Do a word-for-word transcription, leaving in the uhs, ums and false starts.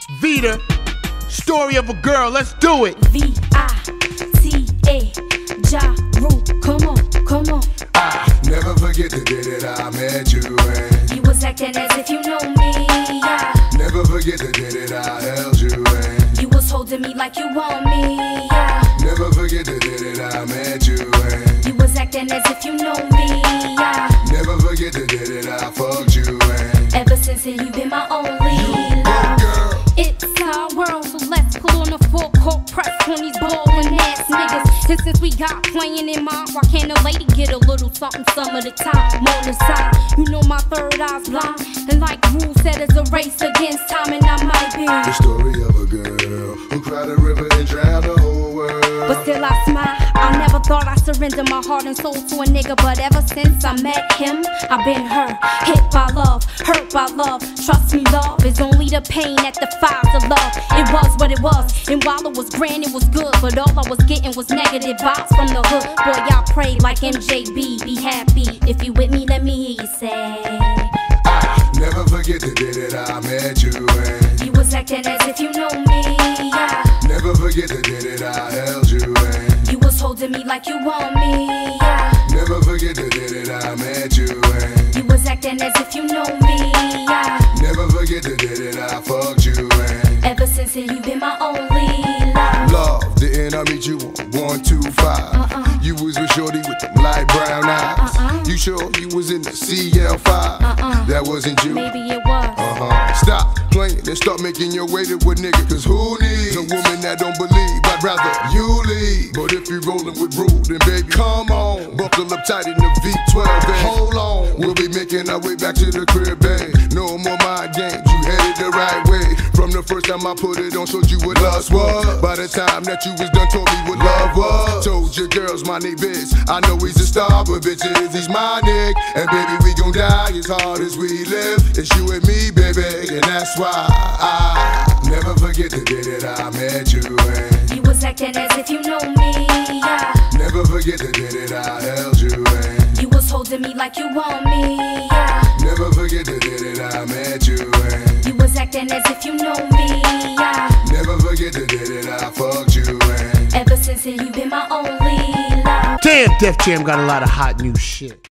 Vita, story of a girl, let's do it. V I T A, Ja Rule, come on, come on. I never forget the day that I met you and You was acting as if you know me, yeah. never forget the day that I held you and You was holding me like you want me, yeah. never forget the day that I met you and You was acting as if you know me, yeah. never forget the day that I fucked you and Ever since then you been my only oh love. girl. It's our world, so let's pull on the full court press on these ballin' ass niggas. And since we got playing in mind, why can't a lady get a little something some of the time? On the side, you know my third eye's blind, and like Rule said, it's a race against time, and I might be The story of a girl who cried a river and drowned the whole world. but still I smile. I never thought I'd surrender my heart and soul to a nigga, but ever since I met him, I've been hurt, hit by love, hurt by love. Trust me, love is only the pain at the fires of love. It was what it was, and while it was grand, it was good, but all I was getting was negative vibes from the hood. Boy, I pray like M J B, be happy. If you with me, let me hear you say I never forget the day that I met you and You was acting as if you know me, yeah. never forget the day that I held you and You was holding me like you want me, yeah. never forget the day that I met you and You was acting as if you know me, yeah. never forget the day that I fucked you and Ever since then you been my only love. Love, didn't I meet you on one two five? Uh-uh. You was with shorty with them light brown eyes. Uh-uh. You sure you was in the C L five? Uh-uh. That wasn't you. Maybe it was. Uh-huh. Stop playing and start making your way to a nigga. Cause who needs a woman that don't believe? I'd rather you leave. But if you rollin' with Rule, then baby, come on. Buckle up tight in the V twelve, babe. Hold on. We'll be making our way back to the crib, babe. No more mind games, you headed the right way. From the first time I put it on, showed you what lust was. By the time that you was done, told me what love was. Told your girls my name is. I know he's a star, but bitches, he's my nigga. And baby, we gon' die as hard as we live. It's you and me, baby, and that's why I never forget the day that I met you and You was acting as if you know me, yeah. never forget the day that I held you and You was holding me like you want me, yeah. never forget the day that I met you and You was acting as if you know me, yeah. never forget the day that I fucked you and Ever since then you been my only love. Damn, Def Jam got a lot of hot new shit.